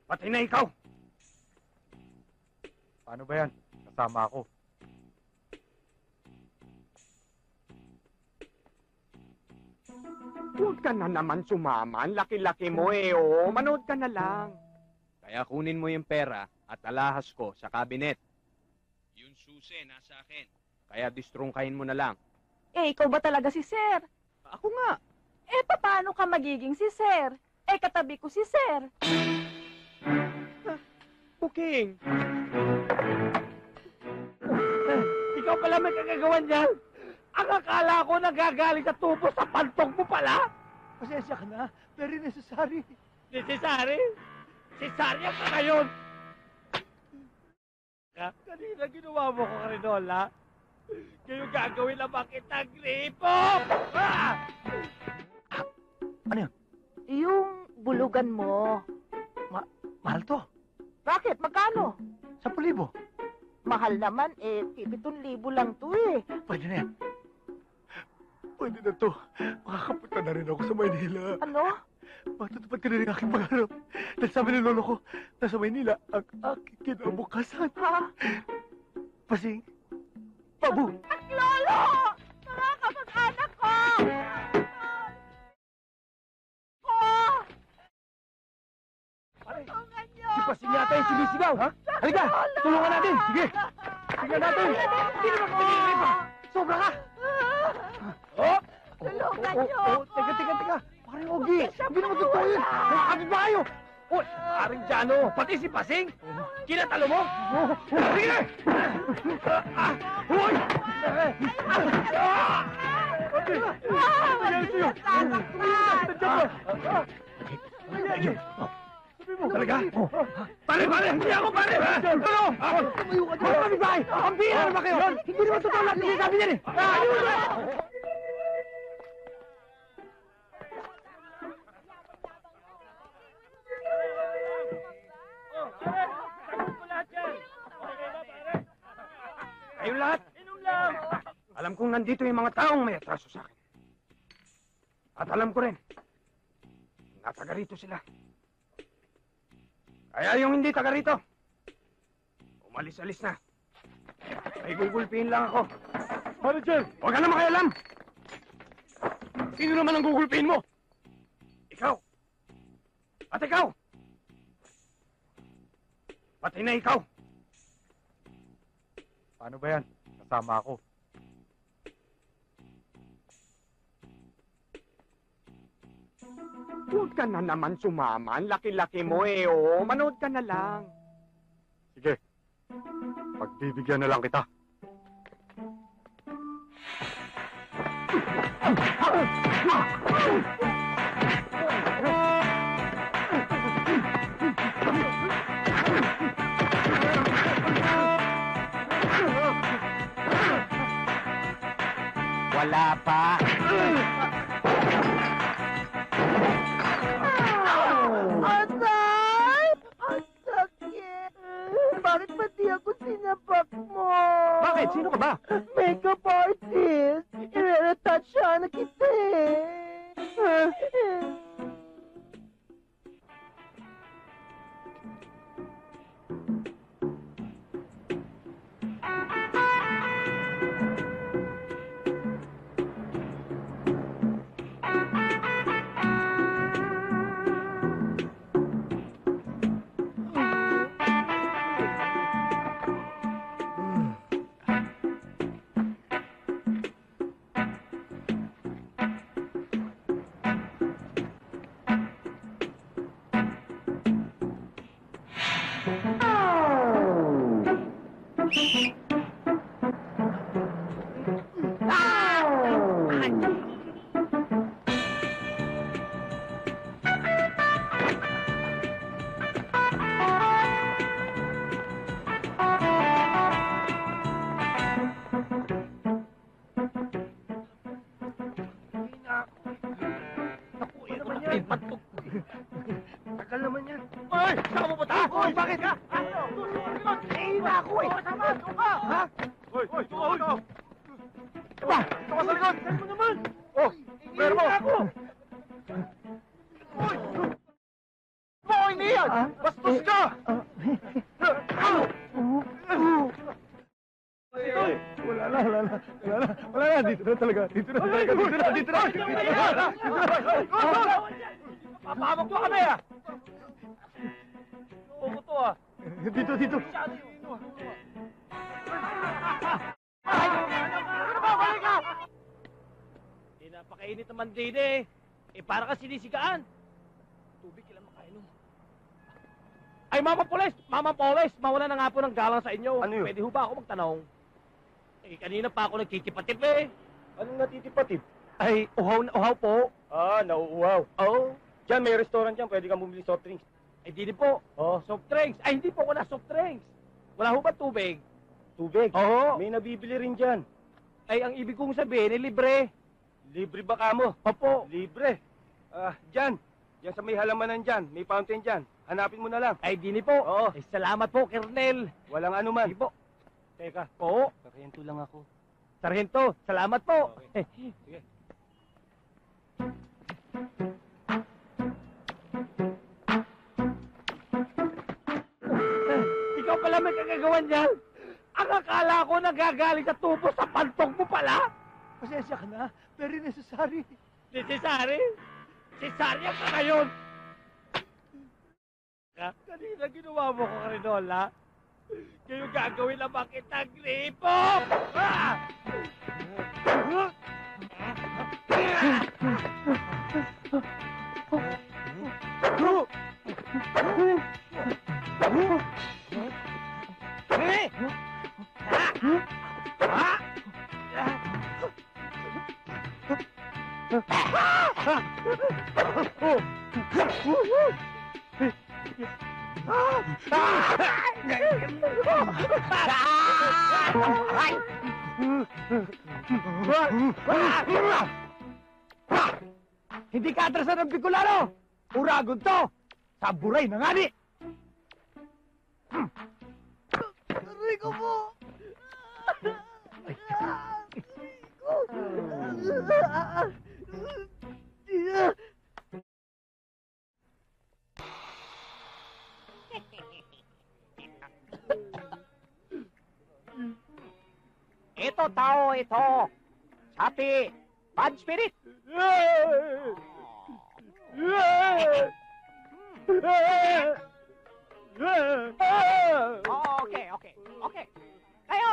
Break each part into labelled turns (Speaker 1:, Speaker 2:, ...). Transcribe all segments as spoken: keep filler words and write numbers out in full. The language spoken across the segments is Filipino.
Speaker 1: Pati na ikaw!
Speaker 2: Paano ba yan? Kasama ako.
Speaker 1: Huwag ka na naman sumama. Ang laki-laki mo eh, oh. Manood ka na lang.
Speaker 3: Kaya kunin mo yung pera at alahas ko sa kabinet. Yung susi nasa akin. Kaya distrungkahin mo na lang.
Speaker 4: Eh, ikaw ba talaga si Sir?
Speaker 3: Ako nga.
Speaker 4: Eh, paano ka magiging si Sir? Eh, katabi ko si Sir.
Speaker 1: Buking! Ikaw pala may kagagawan niyan! Ang akala ko nagagaling sa tubo sa pantog mo pala!
Speaker 2: Pasensya ka na. Very necessary.
Speaker 1: Necessary? Cesarya ka ngayon! Kanina ginawa mo ko, Carinola. Ngayon gagawin na bakit ang gripo! Ah!
Speaker 2: Ano yun?
Speaker 4: Yung bulugan mo.
Speaker 2: Mahal to.
Speaker 4: Bakit? Magkano?
Speaker 2: Sampu libo.
Speaker 4: Mahal naman eh. Pitong libo lang to eh.
Speaker 2: Pwede na yan. Pwede na to. Makakapunta na rin ako sa Maynila.
Speaker 4: Ano?
Speaker 2: Matutupad ka na rin aking pangarap. Dahil sabi ng lolo ko, nasa Maynila ang aking kinabukasan.
Speaker 4: Ha?
Speaker 2: Pasing. Pabu.
Speaker 4: At lolo! Mga kapag-anak ko! Ko! Tulungan niyo
Speaker 1: Si Pasing
Speaker 4: ako!
Speaker 1: yata yung sumisigaw, ha? Halika! Tulungan natin! Sige! Tingnan natin! Hindi naman ka nagiging pa! Sobra ka! Oh!
Speaker 4: Tulungan
Speaker 1: Oh,
Speaker 4: niyo
Speaker 1: oh,
Speaker 4: ako!
Speaker 1: Teka, teka, teka! Paring Ogi! Hindi naman totoo yun! Nakakabit ba kayo? Oh, paring Jano! Pati si Pasing! Kinatalo mo? Sige! Hoy! Pati! Nangyari sa'yo! Nandiyan ba? Talaga? Pare, pare! Hindi ako pare! Ano? Tumayo ka dyan! Ano ba? Ang bira naman kayo! Hindi naman totoo lahat ng sabi niyan eh! Ayun na! Kayong lahat! Inom lang! Alam kong nandito yung mga taong may atraso sa akin. At alam ko rin, na taga rito sila. Kaya yung hindi taga rito, umalis-alis na. May gugulpihin lang ako. Manager! Huwag ka na makialam! Sino naman ang gugulpihin mo? Ikaw! At ikaw! Pati na ikaw!
Speaker 2: Paano ba yan? Kasama ako.
Speaker 1: Huwag ka na naman sumama. Ang laki-laki mo eh, oh. Manood ka na lang.
Speaker 2: Sige. Pagbibigyan na lang kita.
Speaker 1: Wala pa.
Speaker 4: Atay! Ang sakit! Bakit pati ako sinapak mo?
Speaker 1: Bakit? Sino ka ba?
Speaker 4: Makeup artist! I-retouch siya na kita eh!
Speaker 1: Tagal naman yan. Ay! Saan mo punta? Hoy, bakit ka? Eh, na ako eh. Tama, tama. Ha? Hoy, hoy, tuka, hoy. Diba? Tuka sa likod. Saan mo naman? Oh, pero mo. Ako. Hoy! Boy, niyan! Bastos Labas ka!
Speaker 2: Wala na, wala na, wala na, wala na, dito na talaga, dito na talaga, dito na, dito na, dito na, dito na.
Speaker 1: Papahamak mo kami ah! Oo to ah!
Speaker 2: Dito, dito.
Speaker 1: Eh, napakainit naman din eh. Eh, para ka sinisigaan. Tubig kailan makainom. Ay, Mama Poles! Mama Poles! Mawala na nga po ng galang sa inyo.
Speaker 2: Ano yun?
Speaker 1: Pwede ho ba ako magtanong? Eh, kanina pa ako nagtitipatip eh.
Speaker 2: Anong natitipatip?
Speaker 1: Ay, uhaw na uhaw po.
Speaker 2: Ah, nauuhaw.
Speaker 1: Oo.
Speaker 2: Diyan, may restaurant dyan, pwede kang bumili soft drinks.
Speaker 1: Ay, di din po.
Speaker 2: Oh,
Speaker 1: Soft drinks. Ay, hindi po ako na soft drinks. Wala ho ba tubig?
Speaker 2: tubig.
Speaker 1: Oo.
Speaker 2: May nabibili rin dyan.
Speaker 1: Ay, ang ibig kong sabihin, eh, libre.
Speaker 2: Libre ba ka mo?
Speaker 1: Opo.
Speaker 2: Libre. Ah, dyan. Dyan sa may halamanan dyan, may fountain dyan. Hanapin mo na lang.
Speaker 1: Ay, di ni po.
Speaker 2: Oo.
Speaker 1: Ay, salamat po, Kernel.
Speaker 2: Walang anuman.
Speaker 1: Sige po.
Speaker 2: Teka,
Speaker 1: Po.
Speaker 2: kakayento lang ako.
Speaker 1: Sargento, salamat po.
Speaker 2: Okay. Sige.
Speaker 1: Ikaw pala may kagagawan niyan. Ang akala ko nagagaling sa tubo sa pantog mo pala.
Speaker 2: Pasensya ka na. Very necessary.
Speaker 1: Necessary. Cesaria ka ngayon. Ka- Kanina ginawa mo ko, Carinola. Ngayon gagawin naman kitang gripo. Ah! Hindi ka atrasan ng Bicolano! Uragon to! Saburay na nga ni!
Speaker 4: Aray ko po!
Speaker 3: Ito tao, ito. Sapi, bad spirit. Okay, okay, okay. Kayo!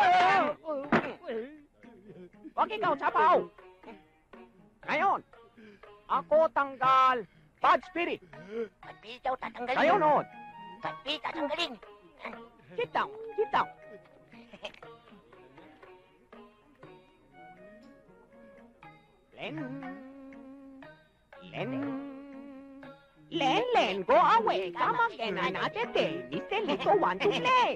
Speaker 3: Huwag ikaw, sapaw! Ngayon, ako tanggal bad spirit.
Speaker 4: Pati daw tatanggalin.
Speaker 3: Kayo noon.
Speaker 4: Pati tatanggalin.
Speaker 3: Sit down, sit down. Len, Len, Len, Len, go away. Come again another day. Mister Lito want to play.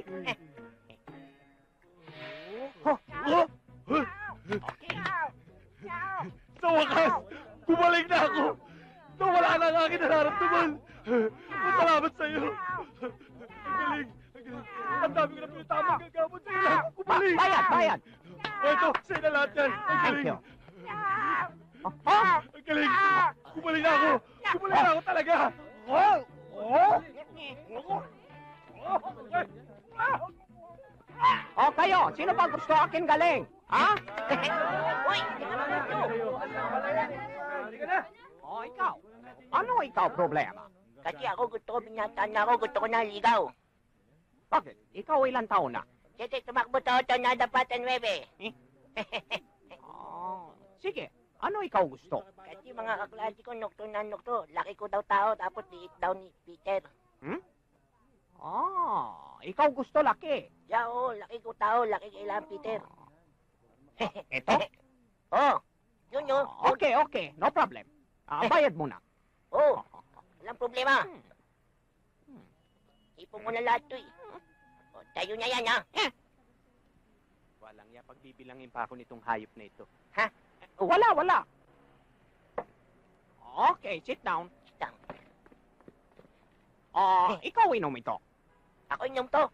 Speaker 2: Sa wakas, bumalik na ako. Nawala na ang aking nararamdaman. Salamat sa iyo. Ang galing. Ang galing. Ang dami ko na pinatamang gagamot sa iyo. Bumalik.
Speaker 3: Bayad, bayad.
Speaker 2: Ito, sa'yo na lahat yan. Ang
Speaker 3: Thank
Speaker 2: galing.
Speaker 3: you. Oh,
Speaker 2: Ang galing. Bumalik na ako. Bumalik na ako talaga.
Speaker 3: oh, kayo, sino ba gusto akin galing? Ha?
Speaker 4: Uy! tingnan mo ito.
Speaker 3: Oh, ikaw. Ano ikaw problema?
Speaker 4: Kasi ako gusto ko binyataan na ako, gusto ko na ligaw.
Speaker 3: Bakit? Ikaw ilang taon na?
Speaker 4: Kasi tumakbo to, to na dapat ang nuebe.
Speaker 3: Oh, sige. Ano ikaw gusto?
Speaker 4: Kasi mga kaklase ko, nokto na nokto. Laki ko daw tao, tapos liit daw ni Peter.
Speaker 3: Hmm? Ah, ikaw gusto laki.
Speaker 4: Ya, oo, laki ko tao, laki kailangan Peter.
Speaker 3: Ito?
Speaker 4: Oh, yun yun.
Speaker 3: Ah, okay, okay. No problem. Ah, bayad muna.
Speaker 4: Oh, walang problema.
Speaker 3: Hmm.
Speaker 4: Ipon mo na lahat to eh. Oh, tayo na yan ha.
Speaker 3: Walang ya pagbibilangin pa ako nitong hayop na ito.
Speaker 4: Ha?
Speaker 3: Wala, wala. Okay, sit down.
Speaker 4: Sit down.
Speaker 3: Ah, ikaw inom ito.
Speaker 4: Ako inom to.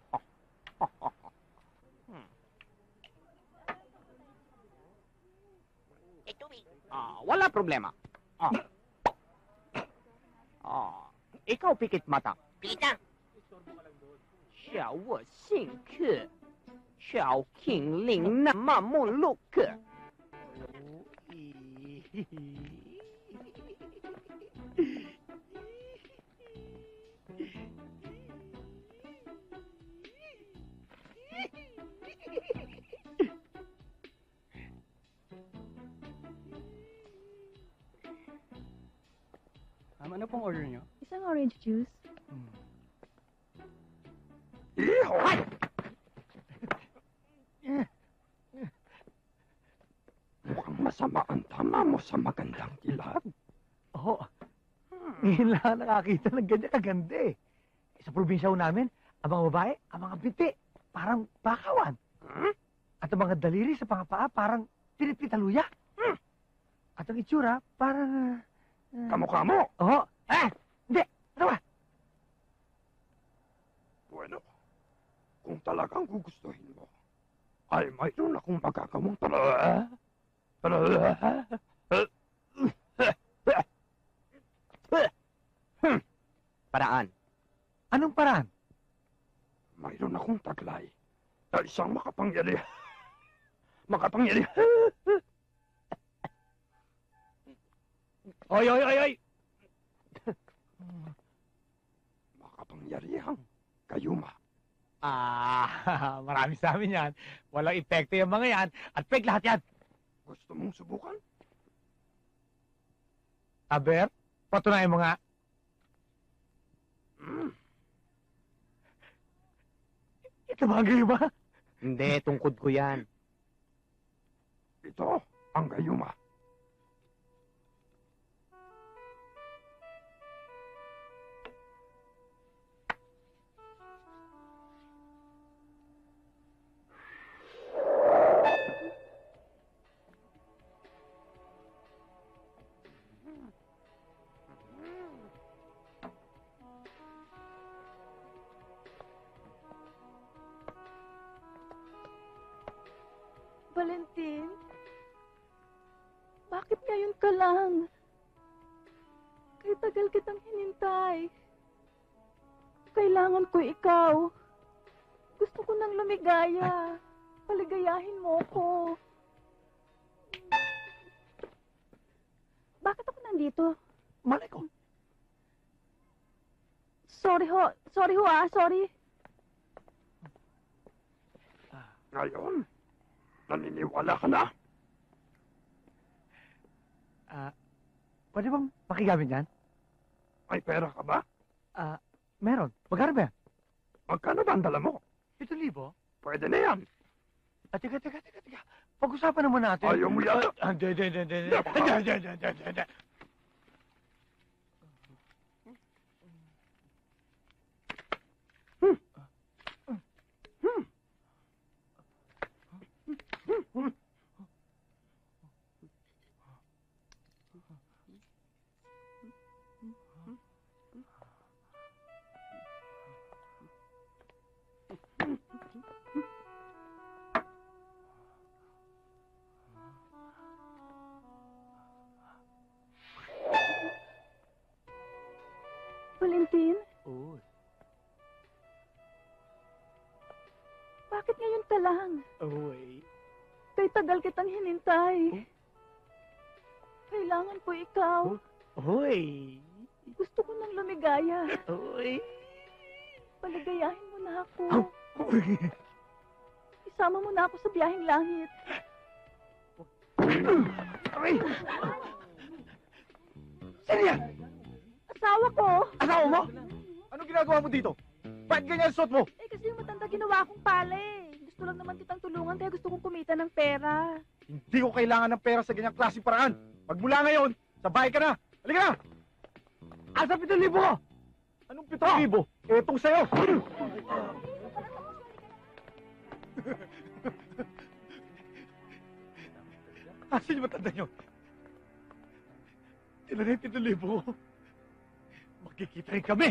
Speaker 3: Hmm.
Speaker 4: Eh, tubig.
Speaker 3: Ah, wala problema. Ah. Ah, ikaw pikit mata.
Speaker 4: Pita.
Speaker 5: 小我姓克，小 King 林那马木路克。
Speaker 2: Ma'am, ano pong order niyo?
Speaker 6: Isang orange juice.
Speaker 1: Iho! Mukhang masama ang tama mo sa magandang kilab.
Speaker 2: Oo. Ngayon lang nakakita ng ganyan kaganda eh. Sa probinsya ho namin, ang mga babae, ang mga binti, parang bakawan. At ang mga daliri sa pangapaa, parang pinipitaluya. At ang itsura, parang... Uh,
Speaker 1: Kamukha mo!
Speaker 2: Oo. Eh! Hindi! Ano ba?
Speaker 1: Bueno, kung talagang gugustuhin mo, ay mayroon akong magagawang para... Para...
Speaker 3: Paraan.
Speaker 2: Anong paraan?
Speaker 1: Mayroon akong taglay na isang makapangyari. Makapangyari.
Speaker 2: Oy, oy, oy, oy!
Speaker 1: Makapangyarihang kayuma.
Speaker 2: Ah, marami sa amin yan. Walang epekto yung mga yan. At fake lahat yan.
Speaker 1: Gusto mong subukan?
Speaker 2: Aber, patunayan mo nga.
Speaker 1: Mm.
Speaker 2: Ito bagay ba?
Speaker 3: Hindi, tungkod ko yan.
Speaker 1: Ito ang gayuma.
Speaker 6: Valentin? Bakit ngayon ka lang? Kay tagal kitang hinintay. Kailangan ko ikaw. Gusto ko nang lumigaya. Paligayahin mo ko. Bakit ako nandito?
Speaker 2: Malay ko.
Speaker 6: Sorry ho. Sorry ho ah. Sorry.
Speaker 1: Ngayon, naniniwala ka na?
Speaker 2: Ah, pwede bang makigamit yan?
Speaker 1: May pera ka ba?
Speaker 2: Ah, meron. Magkano ba yan?
Speaker 1: Magkano ba ang dala mo?
Speaker 2: Ito libo?
Speaker 1: Pwede na yan.
Speaker 2: Ah, teka, teka, teka, teka. Pag-usapan naman natin.
Speaker 1: Ayaw mo yata.
Speaker 2: Ah, Hindi, hindi, hindi, hindi.
Speaker 1: Hindi, baka-
Speaker 2: Hindi, hindi, hindi, hindi, hindi.
Speaker 6: Valentin?
Speaker 2: Uy.
Speaker 6: Bakit ngayon ka lang?
Speaker 2: Uy.
Speaker 6: Kay tagal kitang hinintay. Kailangan ko ikaw.
Speaker 2: Uy.
Speaker 6: Gusto ko nang lumigaya.
Speaker 2: Uy.
Speaker 6: Paligayahin mo na ako.
Speaker 2: Uy.
Speaker 6: Isama mo na ako sa biyaheng langit.
Speaker 2: Uy. Sino yan?
Speaker 6: Asawa ko!
Speaker 2: Asawa mo? Anong ginagawa mo dito? Bakit ganyan ang suot mo?
Speaker 6: Eh kasi yung matanda ginawa kong pala eh. Gusto lang naman kitang tulungan kaya gusto kong kumita ng pera.
Speaker 2: Hindi ko kailangan ng pera sa ganyang klaseng paraan. Magmula ngayon, sa bahay ka na. Halika na! Asa pitong libo ko? Anong pitong libo? Etong sa'yo. Asan yung matanda nyo? Tila na yung pitong libo ko. Magkikita rin kami.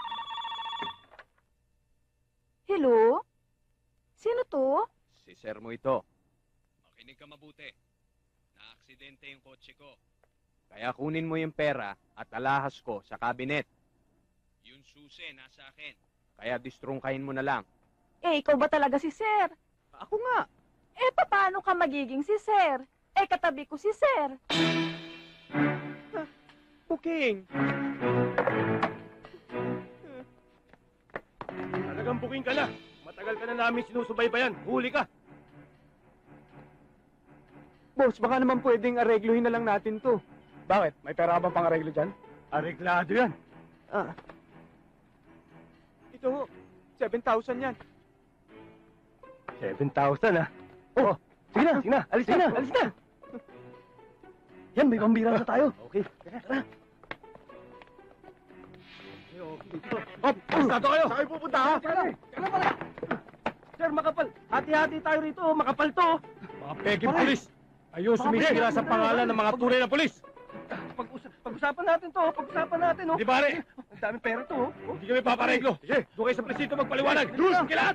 Speaker 6: Hello? Sino to?
Speaker 3: Si sir mo ito. Makinig ka mabuti. Na-aksidente yung kotse ko. Kaya kunin mo yung pera at alahas ko sa kabinet. Yung susi nasa akin. Kaya distrungkahin mo na lang.
Speaker 6: Eh, ikaw ba talaga si Sir?
Speaker 3: Ako nga.
Speaker 6: Eh, paano ka magiging si Sir? Eh, katabi ko si Sir.
Speaker 3: Booking.
Speaker 2: Talagang booking ka na. Matagal ka na namin sinusubaybayan. Huli ka.
Speaker 3: Boss, baka naman pwedeng aregluhin na lang natin to.
Speaker 2: Bakit? May pera ka bang pang-areglo dyan? Areglado yan.
Speaker 3: Ah. Ito ho, seven thousand yan.
Speaker 2: seven thousand ah. Oh, sige na, sige na. Alis na, alis na. Yan, may pambira sa tayo. Okay, tara, tara. Hop, pasado kayo. Saan kayo pupunta ha? Tara, tara pala. Sir, makapal. Hati-hati tayo rito. Makapal to. Mga peking pulis. Ayun, sumisira sa pangalan ng mga tunay na pulis. Pag-usap, pag-usapan natin to. Pag-usapan natin, oh. Di pare. Ang daming pera to, oh. Hindi kami papareglo. Sige, doon kayo sa presinto magpaliwanag. Diyos, kailangan.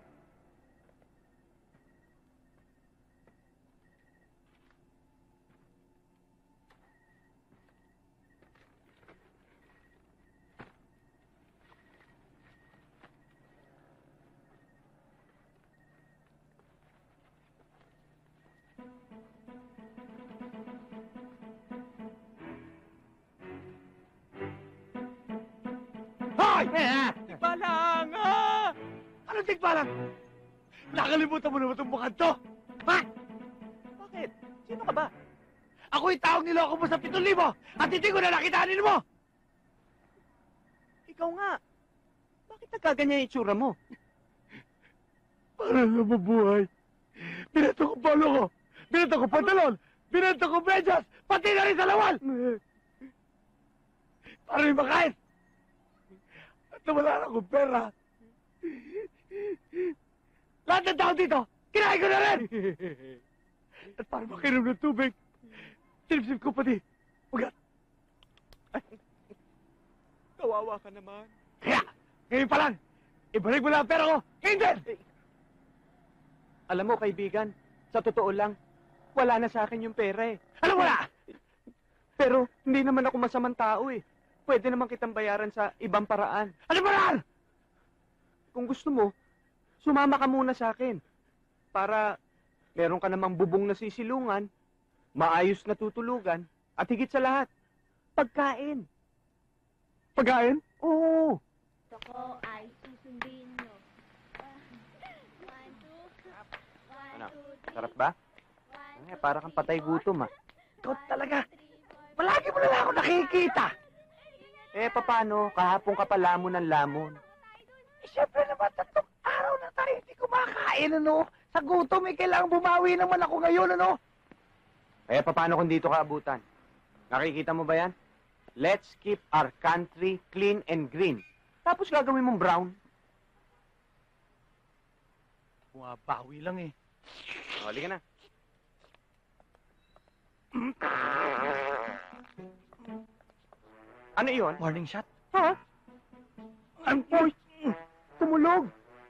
Speaker 2: Hoy!
Speaker 3: Balang ah!
Speaker 2: Anong tigbalang? Nakalimutan mo naman itong mukhang to. Ha?
Speaker 3: Bakit? Sino ka ba?
Speaker 2: Ako yung taong niloko mo sa pitong libo at hindi ko na nakitaanin mo.
Speaker 3: Ikaw nga. Bakit nagkaganyan yung itsura mo?
Speaker 2: Para na mabuhay. Binato ko palo ko. Binato ko pantalon. Binato ko medyas. Pati na rin sa lawal. Para may makain. At nawala na akong pera. Lahat ng tao dito, kinain ko na rin. At para makinom ng tubig, sinipsip ko pati. Ugat.
Speaker 3: Kawawa ka naman.
Speaker 2: Kaya, ngayon pa lang, ibalik mo na ang pera ko. Ngayon din.
Speaker 3: Alam mo, kaibigan, sa totoo lang, wala na sa akin yung pera eh.
Speaker 2: Ano wala?
Speaker 3: Pero hindi naman ako masamang tao eh. Pwede naman kitang bayaran sa ibang paraan.
Speaker 2: Ano ba yan?
Speaker 3: Kung gusto mo, sumama ka muna sa akin. Para meron ka namang bubong na sisilungan, maayos na tutulugan, at higit sa lahat, pagkain.
Speaker 2: Pagkain?
Speaker 3: Oo.
Speaker 7: Ako ay susundin mo. One, two, one,
Speaker 3: Ano?
Speaker 7: two, three,
Speaker 3: Sarap ba?
Speaker 7: one,
Speaker 3: Eh, para kang patay gutom ah.
Speaker 2: Ikaw talaga. Palagi mo na lang ako nakikita.
Speaker 3: Eh, paano? Kahapon ka pa lamon ng lamon.
Speaker 2: Eh, siyempre naman, tatlong araw na tayo hindi kumakain, ano? Sa gutom, eh, kailangan bumawi naman ako ngayon, ano?
Speaker 3: Eh, paano kung dito ka abutan? Nakikita mo ba yan? Let's keep our country clean and green. Tapos gagawin mong brown.
Speaker 2: Bumabawi lang, eh.
Speaker 3: O, halika na. Ano iyon?
Speaker 2: Morning shot.
Speaker 3: Ha?
Speaker 2: Ang boy!
Speaker 3: Tumulog!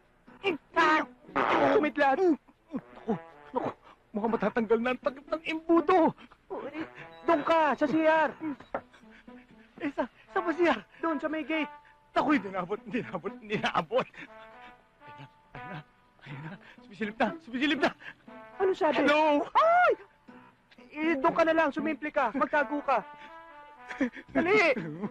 Speaker 3: Sumitlat!
Speaker 2: Naku, naku, mukhang matatanggal na ang takip ng imbuto.
Speaker 3: Doon ka, sa C R!
Speaker 2: Eh, sa, sa ba siya?
Speaker 3: Doon, sa may gate!
Speaker 2: Naku, hindi naabot, hindi naabot, hindi naabot. Ayun na, ayun na, ayun na. Sumisilip na, sumisilip na.
Speaker 3: Ano sabi?
Speaker 2: Hello!
Speaker 3: Ay! Eh, doon ka na lang, sumimple ka, magtago ka. Dali!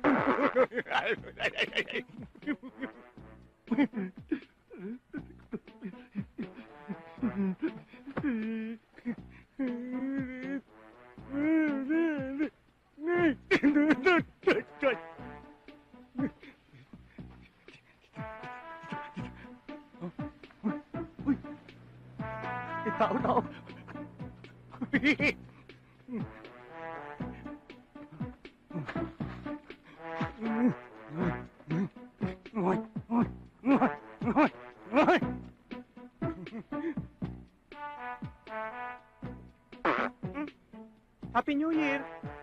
Speaker 2: Tao, tao.
Speaker 3: Happy New Year!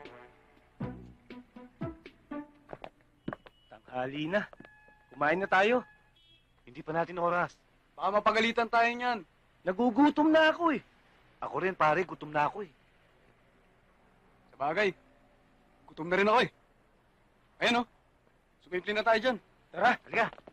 Speaker 2: Tanghali na. Kumain na tayo. Hindi pa natin oras.
Speaker 8: Baka mapagalitan tayo niyan.
Speaker 2: Nagugutom na ako eh.
Speaker 8: Ako rin, pare. Gutom na ako eh. Sa bagay, gutom na rin ako eh. Ayan oh. Sumipli na tayo dyan.
Speaker 1: Tara.
Speaker 8: Halika.